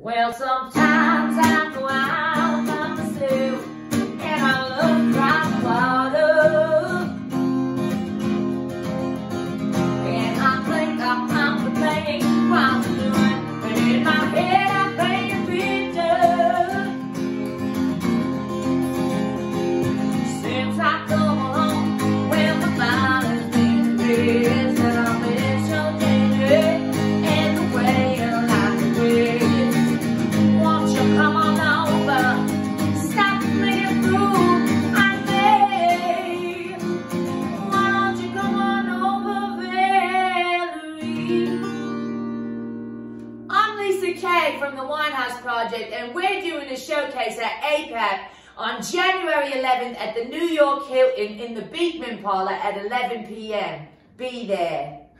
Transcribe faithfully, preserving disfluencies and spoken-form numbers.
Well, sometimes I go out by myself and I look across water, and I think I'm contemplating what I'm doing, and in my head I paint a picture. Since I come home, well, my body's been raised, and I'm in so danger. Come on over, stop me through, I say. Why don't you come on over, Valerie? I'm Lisa Kay from the Winehouse Project, and we're doing a showcase at A P A P on January eleventh at the New York Hilton in the Beekman Parlor at eleven p m Be there.